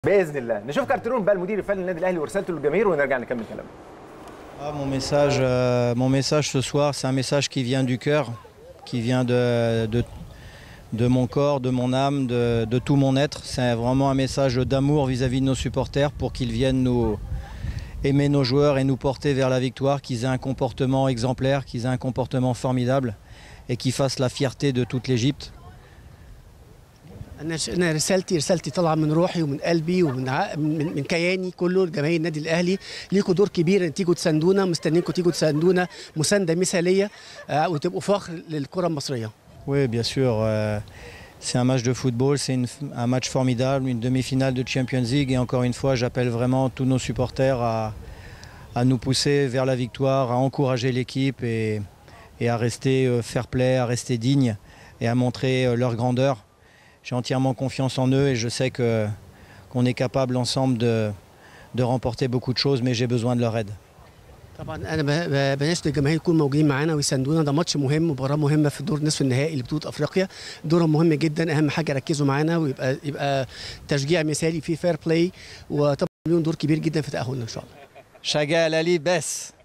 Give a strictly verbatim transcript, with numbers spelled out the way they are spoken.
باذن الله. نشوف كارتيرون بقى المدير الفني للنادي الاهلي ورسالته للجماهير ونرجع نكمل كلامنا. Ah, mon message, euh, mon message ce soir, c'est un message qui vient du cœur, qui vient de, de, de mon corps, de mon âme, de, de tout mon être. C'est vraiment un message d'amour vis-à-vis de nos supporters pour qu'ils viennent nous aimer nos joueurs et nous porter vers la victoire, qu'ils aient un comportement exemplaire, qu'ils aient un comportement formidable et qu'ils fassent la fierté de toute l'Égypte. أنا رسالتي رسالتي طالعة من روحي ومن قلبي ومن من, من كياني كله لجماهير النادي الأهلي. ليكوا دور كبير إن تيجوا تساندونا، مستنيينكم تيجوا تساندونا مساندة مثالية وتبقوا فخر للكرة المصرية. Oui, bien sûr. Euh, c'est un match de football, c'est une, un match formidable, une demi-finale de Champions League. Et encore une fois, j'appelle vraiment tous nos supporters à, à nous pousser vers la victoire, à encourager l'équipe et, et à rester fair play, à rester digne et à montrer leur grandeur. J'ai entièrement confiance en eux et je sais que, qu'on est capable ensemble de, de remporter beaucoup de choses, mais j'ai besoin de leur aide. طبعا انا بناشد الجماهير يكونوا موجودين معانا ويساندونا. ده ماتش مهم، مباراه مهمه في دور نصف النهائي لبطوله افريقيا. دورهم مهم جدا، اهم حاجه ركزوا معانا ويبقى يبقى تشجيع مثالي فيه فير بلاي، وطبعا لهم دور كبير جدا في تاهلنا ان شاء الله. Chagal Ali Bess.